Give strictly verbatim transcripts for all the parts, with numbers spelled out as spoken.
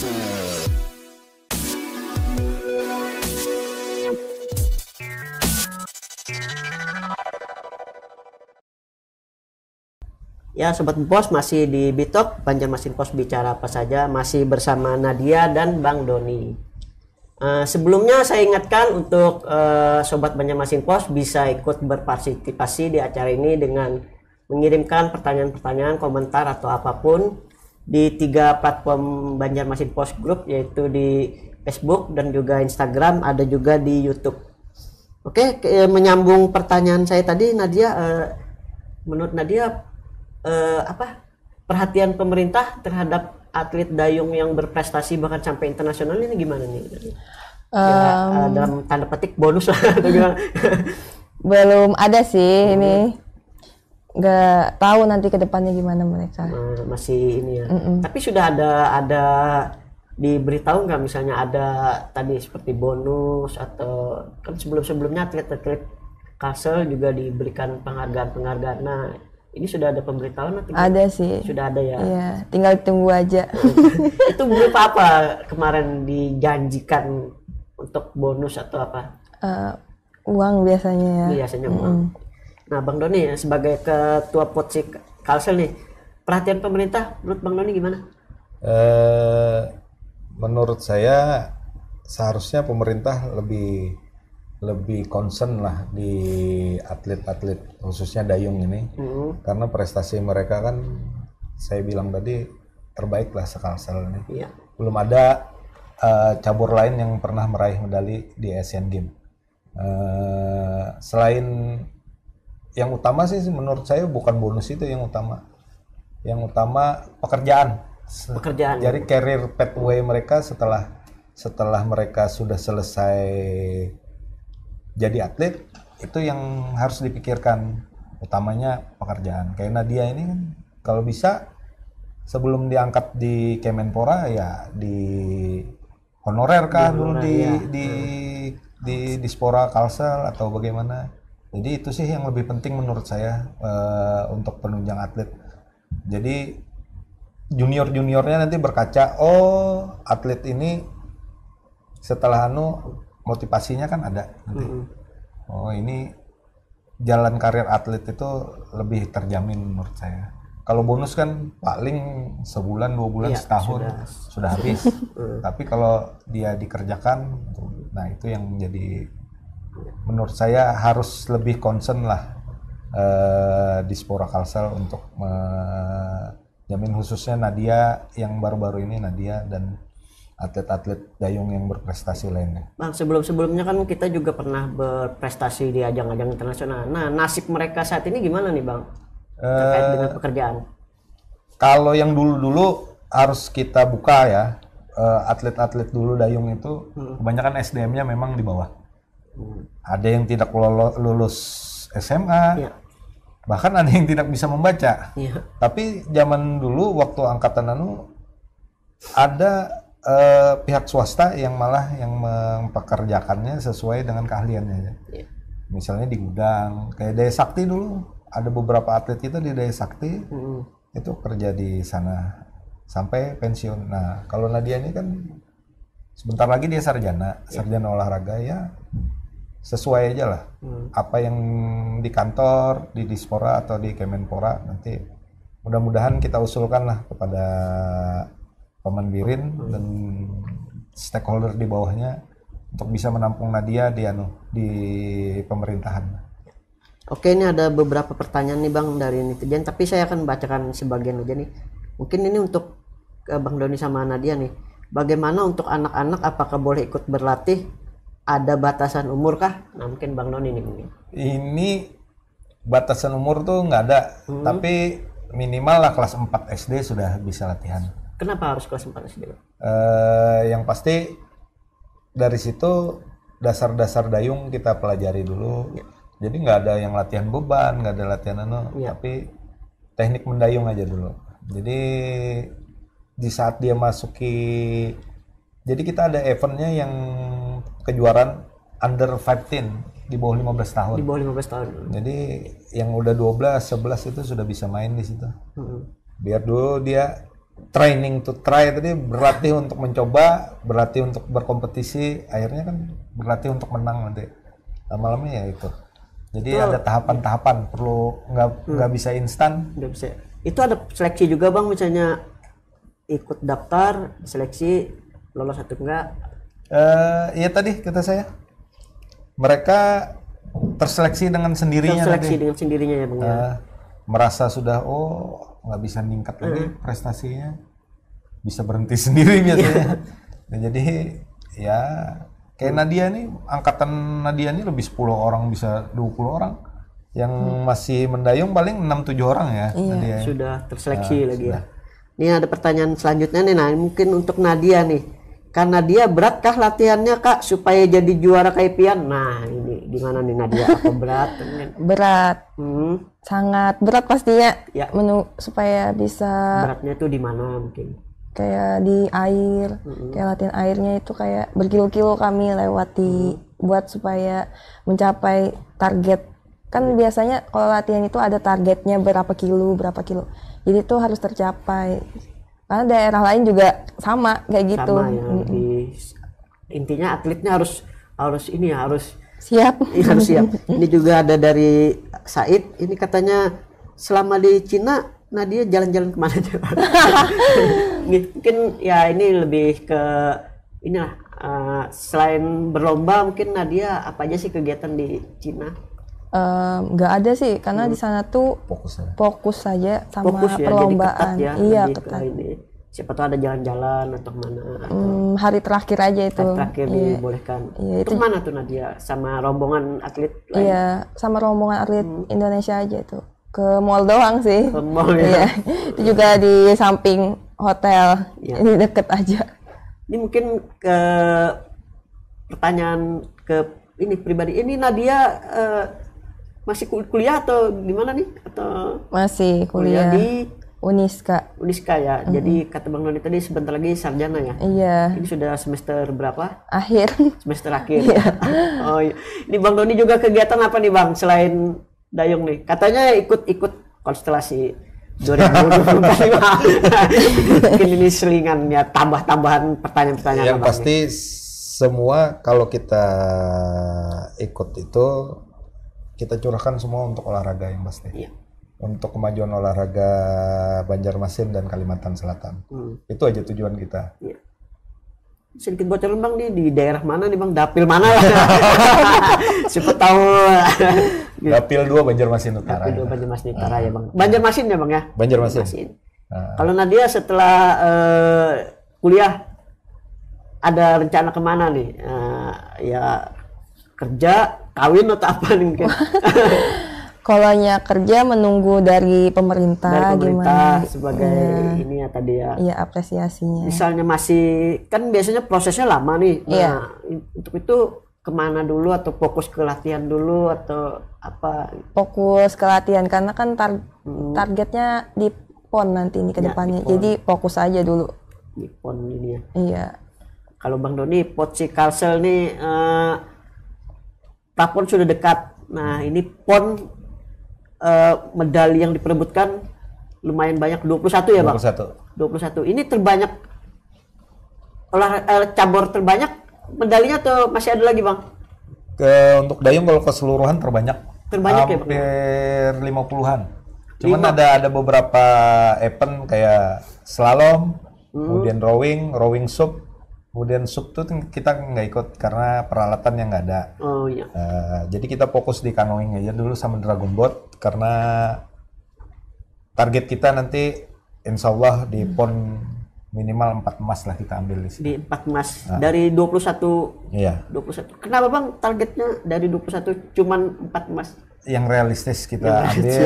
Ya Sobat Pos, masih di Bitok, Banjarmasin Pos bicara apa saja, masih bersama Nadia dan Bang Doni. Uh, sebelumnya saya ingatkan untuk uh, Sobat Banjarmasin Pos bisa ikut berpartisipasi di acara ini dengan mengirimkan pertanyaan-pertanyaan, komentar atau apapun di tiga platform Banjarmasin Pos Group, yaitu di Facebook dan juga Instagram, ada juga di YouTube. Oke, ke, menyambung pertanyaan saya tadi, Nadia, uh, menurut Nadia Eh, apa perhatian pemerintah terhadap atlet dayung yang berprestasi bahkan sampai internasional ini gimana nih? Um, ya, uh, dalam tanda petik bonus lah atau gimana? Belum ada sih hmm. ini, nggak tahu nanti kedepannya gimana mereka. Uh, masih ini ya. Mm -mm. Tapi sudah ada ada diberitahu nggak misalnya ada tadi seperti bonus atau kan sebelum-sebelumnya atlet-atlet Kalsel juga diberikan penghargaan-penghargaan. Nah, ini sudah ada pemberitahuan atau ada sih, sudah ada ya. Iya, tinggal tunggu aja. Itu berupa apa kemarin dijanjikan untuk bonus atau apa? Uh, uang biasanya ya. Biasanya uang. Mm. Nah, Bang Doni sebagai ketua Potsi Kalsel nih, perhatian pemerintah menurut Bang Doni gimana? Uh, menurut saya seharusnya pemerintah lebih lebih concern lah di atlet-atlet khususnya dayung ini, mm. karena prestasi mereka kan saya bilang tadi terbaik lah se-Kalsel ini. Yeah. Belum ada uh, cabur lain yang pernah meraih medali di Asian Games. Uh, selain yang utama sih menurut saya bukan bonus itu yang utama. Yang utama pekerjaan. Pekerjaan. Jadi career pathway mereka setelah setelah mereka sudah selesai jadi atlet, itu yang harus dipikirkan, utamanya pekerjaan. Kayak Nadia ini kan kalau bisa sebelum diangkat di Kemenpora ya di honorer kah dulu di ya. di di Dispora Kalsel atau bagaimana. Jadi itu sih yang lebih penting menurut saya uh, untuk penunjang atlet. Jadi junior-juniornya nanti berkaca, oh atlet ini setelah anu motivasinya kan ada nanti. Mm-hmm. Oh ini jalan karir atlet itu lebih terjamin menurut saya. Kalau bonus kan paling sebulan, dua bulan, iya, setahun sudah, sudah habis. Tapi kalau dia dikerjakan, nah itu yang menjadi menurut saya harus lebih concern lah eh, di Dispora Kalsel untuk menjamin khususnya Nadia yang baru-baru ini Nadia dan atlet-atlet dayung yang berprestasi lainnya. Bang, sebelum-sebelumnya kan kita juga pernah berprestasi di ajang-ajang internasional. Nah, nasib mereka saat ini gimana nih, Bang? Terkait uh, dengan pekerjaan. Kalau yang dulu-dulu harus kita buka ya, uh, atlet-atlet dulu dayung itu hmm. kebanyakan S D M-nya memang di bawah. Hmm. Ada yang tidak lulus S M A, ya. Bahkan ada yang tidak bisa membaca. Ya. Tapi zaman dulu waktu angkatan anu ada Uh, pihak swasta yang malah yang mempekerjakannya sesuai dengan keahliannya. Yeah. Misalnya di gudang, kayak Daya Sakti dulu, ada beberapa atlet kita di Daya Sakti mm. itu kerja di sana sampai pensiun. Nah, kalau Nadia ini kan sebentar lagi dia sarjana, yeah. sarjana olahraga ya sesuai aja lah. Mm. Apa yang di kantor, di Dispora atau di Kemenpora nanti mudah-mudahan kita usulkan lah kepada Pemandirin hmm. dan stakeholder di bawahnya untuk bisa menampung Nadia di anu di pemerintahan. Oke, ini ada beberapa pertanyaan nih Bang dari netizen, tapi saya akan bacakan sebagian aja nih. Mungkin ini untuk uh, Bang Doni sama Nadia nih. Bagaimana untuk anak-anak, apakah boleh ikut berlatih? Ada batasan umur kah? Nah, mungkin Bang Doni nih mungkin. Ini batasan umur tuh nggak ada, hmm. tapi minimal lah kelas empat S D sudah bisa latihan. Kenapa harus kelas empat S D? Uh, yang pasti dari situ dasar-dasar dayung kita pelajari dulu. Ya. Jadi nggak ada yang latihan beban, nggak ada latihan anu, ya. Tapi teknik mendayung aja dulu. Jadi di saat dia masuki, jadi kita ada eventnya yang kejuaraan under lima belas di bawah lima belas tahun. Di bawah lima belas tahun. Jadi yang udah dua belas, sebelas itu sudah bisa main di situ. Hmm. Biar dulu dia training to try tadi, berlatih untuk mencoba, berlatih untuk berkompetisi, akhirnya kan berlatih untuk menang nanti. Lama-lama ya itu. Jadi Itu- ada tahapan-tahapan, perlu nggak nggak bisa instan. Udah bisa. Itu ada seleksi juga bang, misalnya ikut daftar seleksi lolos atau enggak. Eh, iya tadi kata saya, mereka terseleksi dengan sendirinya Seleksi nanti. dengan sendirinya ya bang ya. Eh, merasa sudah oh nggak bisa ningkat lagi prestasinya, bisa berhenti sendiri biasanya. Nah, jadi ya kayak Nadia nih, angkatan Nadia nih lebih sepuluh orang, bisa dua puluh orang. Yang masih mendayung paling enam tujuh orang ya. Nadia. Sudah terseleksi lagi ya. Ini ada pertanyaan selanjutnya nih, nah mungkin untuk Nadia nih. Karena dia beratkah latihannya kak supaya jadi juara K I P-an? Nah ini gimana nih Nadia, apa berat? Berat, Hmm, sangat berat pastinya. Ya. Menu supaya bisa beratnya tuh di mana mungkin? kayak di air, kayak latihan airnya itu kayak berkilo-kilo kami lewati buat supaya mencapai target. Kan biasanya kalau latihan itu ada targetnya berapa kilo, berapa kilo. Jadi itu harus tercapai. Karena daerah lain juga sama kayak gitu. Sama ya. Di, intinya atletnya harus harus ini ya, harus Siap. Iya, harus siap. Ini juga ada dari Said. Ini katanya selama di Cina Nadia jalan-jalan kemana aja? Mungkin ya ini lebih ke inilah eh, selain berlomba mungkin Nadia apa aja sih kegiatan di Cina? Em, nggak ada sih karena di sana tuh Fokus ya. fokus saja sama Fokus ya, jadi perlombaan. ketat ya. Iya, lebih ke ketat. ini. Siapa tahu ada jalan-jalan atau mana? Atau Hmm, hari terakhir aja itu. hari terakhir Iya. dibolehkan. Iya, itu mana tuh Nadia sama rombongan atlet lain? Iya, sama rombongan atlet Indonesia aja itu. Ke mall doang sih. Ke mall ya. Iya. Itu juga di samping hotel. Iya. Ini deket aja. Ini mungkin ke pertanyaan ke ini pribadi. Ini Nadia eh, masih kul- kuliah atau gimana nih? Atau Masih kuliah, kuliah di Uniska. Uniska ya. Jadi kata Bang Doni tadi sebentar lagi sarjana ya. Iya, Ini sudah semester berapa? akhir. Semester akhir. Oh iya. Ini Bang Doni juga kegiatan apa nih Bang selain dayung nih? Katanya ikut-ikut konstelasi dua ribu dua puluh empat nih, Bang. Mungkin ini selingan ya, tambah-tambahan pertanyaan-pertanyaan Yang Abang pasti semua kalau kita ikut itu kita curahkan semua untuk olahraga yang pasti. nih. Iya. Untuk kemajuan olahraga Banjarmasin dan Kalimantan Selatan. Hmm. Itu aja tujuan kita. Iya. Sedikit bocoran Bang nih di daerah mana nih Bang? Dapil mana lah? Siapa tahu. Dapil dua Banjarmasin Utara. Dapil dua Banjarmasin Utara ya Bang. Banjarmasin ya Bang ya? Banjarmasin. Banjarmasin. Nah, Kalau Nadia setelah eh, kuliah ada rencana kemana nih? Eh, ya kerja, kawin atau apa nih mungkin? Kolanya kerja menunggu dari pemerintah, Dari pemerintah gimana? sebagai ini ya tadi ya. Iya, apresiasinya. Misalnya masih kan biasanya prosesnya lama nih. Nah, Iya. untuk itu kemana dulu atau fokus ke latihan dulu atau apa? Fokus ke latihan karena kan tar- targetnya di P O N nanti ini ke Ya, depannya. di P O N. Jadi fokus aja dulu. Di pon ini ya. Iya. Kalau Bang Doni, Potsi Kalsel nih eh, Prapon sudah dekat. Nah ini pon eh, medali yang diperebutkan lumayan banyak, dua puluh satu ya Bang? dua puluh satu. dua puluh satu. Ini terbanyak olah eh, cabur terbanyak medalinya atau masih ada lagi Bang? Ke untuk dayung kalau keseluruhan terbanyak. Terbanyak ya, Bang? Hampir lima puluhan. Cuman Lima. ada ada beberapa event kayak slalom, Hmm. kemudian rowing, rowing sub. Kemudian sub tuh kita nggak ikut karena peralatan yang nggak ada. Oh iya. Eh, jadi kita fokus di canoeing aja dulu sama Dragon Boat karena target kita nanti insya Allah di pon minimal empat emas lah kita ambil di sini. Di empat emas dari dua puluh satu. Iya. dua puluh satu. Kenapa Bang targetnya dari dua puluh satu cuman empat emas? Yang realistis kita ambil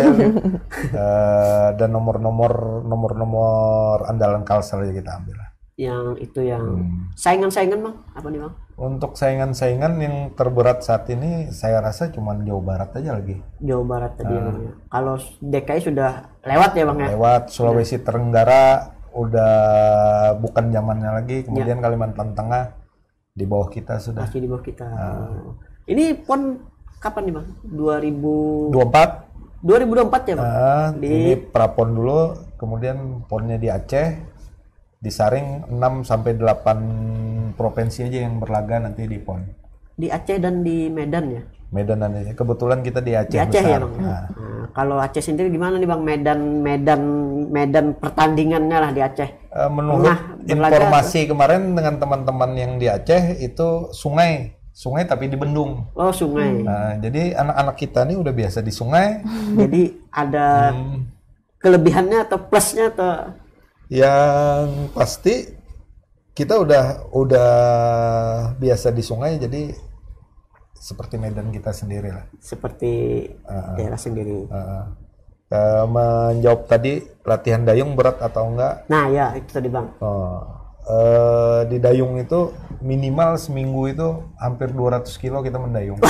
eh, dan nomor-nomor nomor-nomor andalan Kalsel aja kita ambil lah. Yang itu yang Hmm. saingan-saingan Bang? Apa nih Bang? Untuk saingan-saingan yang terberat saat ini saya rasa cuma Jawa Barat aja lagi. Jawa Barat tadi ya Bang ya. Kalau D K I sudah lewat ya Bang ya? Lewat Sulawesi Tenggara udah bukan zamannya lagi, kemudian Kalimantan Tengah di bawah kita sudah. Masih di bawah kita. Ini pon kapan nih Bang? dua ribu dua puluh empat. dua ribu dua puluh empat ya Bang? Ah, Di- ini prapon dulu, kemudian ponnya di Aceh, disaring enam sampai delapan provinsi aja yang berlaga nanti di P O N. Di Aceh dan di Medan ya? Medan dan Aceh. Kebetulan kita di Aceh, Di Aceh besar. ya Bang? Nah, Nah, kalau Aceh sendiri gimana nih Bang? Medan Medan Medan pertandingannya lah di Aceh. eh, menurut Pernah berlaga informasi kemarin dengan teman-teman yang di Aceh itu sungai, sungai tapi di bendung. Oh sungai. Nah, jadi anak-anak kita nih udah biasa di sungai. Jadi ada Hmm, kelebihannya atau plusnya atau yang pasti kita udah udah biasa di sungai, jadi seperti Medan kita sendiri lah. seperti Ah, daerah sendiri? Uh, uh, menjawab tadi latihan dayung berat atau enggak? Nah ya itu tadi Bang. Oh, uh, di dayung itu minimal seminggu itu hampir dua ratus kilo kita mendayung.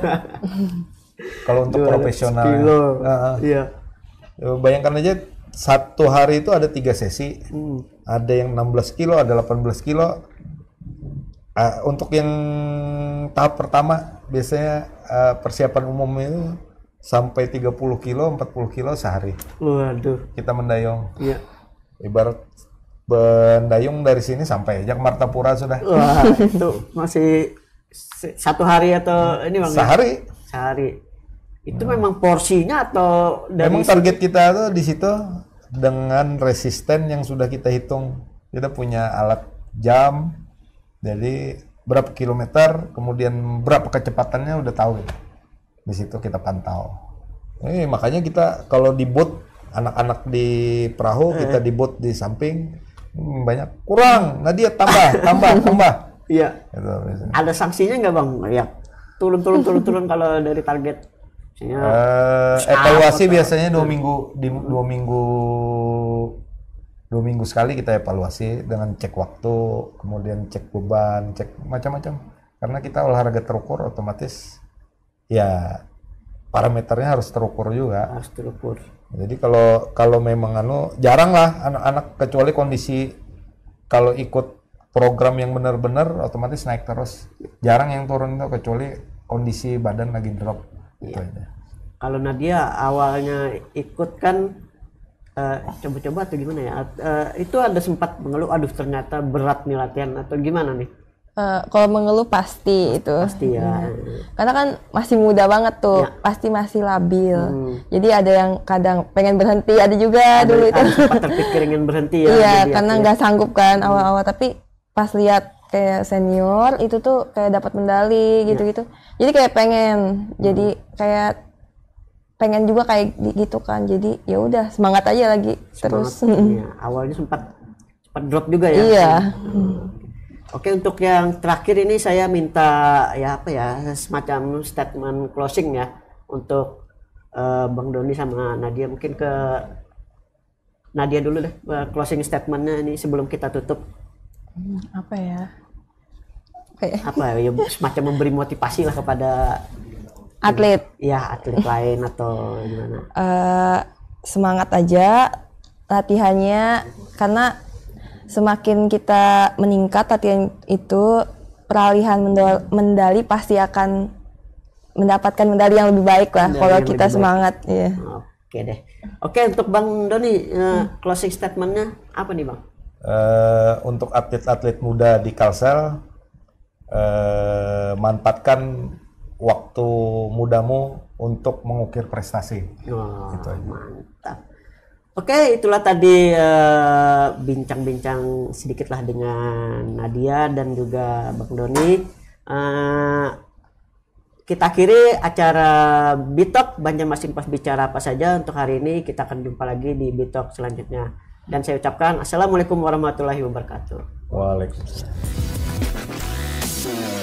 Kalau untuk dua ratus profesional, kilo. uh, uh, Iya. bayangkan aja satu hari itu ada tiga sesi, Hmm. ada yang enam belas kilo, ada delapan belas kilo. Uh, untuk yang tahap pertama biasanya uh, persiapan umum itu sampai tiga puluh kilo, empat puluh kilo sehari Waduh. kita mendayung. Iya. Ibarat mendayung dari sini sampai aja ke Martapura sudah. Wah itu masih se- satu hari atau ini Bang? ya? Sehari. Sehari. Itu memang porsinya atau dari Memang target kita tuh di situ dengan resisten yang sudah kita hitung. Kita punya alat jam, jadi berapa kilometer, kemudian berapa kecepatannya udah tahu. Di situ kita pantau. Eh, makanya kita kalau di boat, anak-anak di perahu, kita di boat di samping, hmm, banyak kurang. Nah dia tambah, tambah, tambah. Iya. Gitu, biasanya. Ada sanksinya nggak Bang? Ya turun turun turun turun kalau dari target. Misalnya, Eh, Stop evaluasi atau- biasanya dua minggu di dua minggu dua minggu sekali kita evaluasi dengan cek waktu, kemudian cek beban, cek macam-macam. Karena kita olahraga terukur, otomatis ya parameternya harus terukur juga. harus terukur. Jadi kalau kalau memang anu jarang lah anak-anak, kecuali kondisi kalau ikut program yang benar-benar otomatis naik terus. Jarang yang turun itu kecuali kondisi badan lagi drop. Gitu aja. Kalau Nadia awalnya ikut kan eh, coba-coba atau gimana ya? Eh, itu ada sempat mengeluh, aduh ternyata berat nih latihan atau gimana nih? Eh, kalau mengeluh pasti itu. Pasti ya. Karena kan masih muda banget tuh, Ya. pasti masih labil. Hmm. Jadi ada yang kadang pengen berhenti, ada juga dulu itu. Ada sempat terpikir ingin berhenti ya. Iya, jadi karena ya. nggak sanggup kan awal-awal. Tapi pas lihat kayak senior itu tuh kayak dapat medali gitu-gitu. Jadi kayak pengen, jadi kayak pengen juga kayak di- gitu kan. Jadi ya udah semangat aja lagi terus. Semangat. Iya, awalnya sempat sempat drop juga ya. Iya. Oke, untuk yang terakhir ini saya minta ya apa ya semacam statement closing ya untuk eh, Bang Doni sama Nadia. Mungkin ke Nadia dulu deh, eh, closing statementnya ini sebelum kita tutup. Apa ya? Kayak Apa ya semacam memberi motivasi lah kepada atlet. ya atlet lain atau gimana? Eh, semangat aja latihannya, karena semakin kita meningkat latihan itu, peralihan mendol- medali pasti akan mendapatkan medali yang lebih baik lah Medali kalau yang kita lebih baik. semangat. Iya. Oke deh. Oke, untuk Bang Doni eh, closing statementnya apa nih Bang? Eh, untuk atlet-atlet muda di Kalsel, eh, manfaatkan waktu mudamu untuk mengukir prestasi. Oh, Gitu aja. mantap. Oke, itulah tadi eh, bincang-bincang sedikit lah dengan Nadia dan juga Bang Doni. Eh, kita akhiri acara Bitok Banjarmasin Pos Bicara apa saja untuk hari ini. Kita akan jumpa lagi di Bitok selanjutnya. Dan saya ucapkan Assalamualaikum warahmatullahi wabarakatuh. Waalaikumsalam.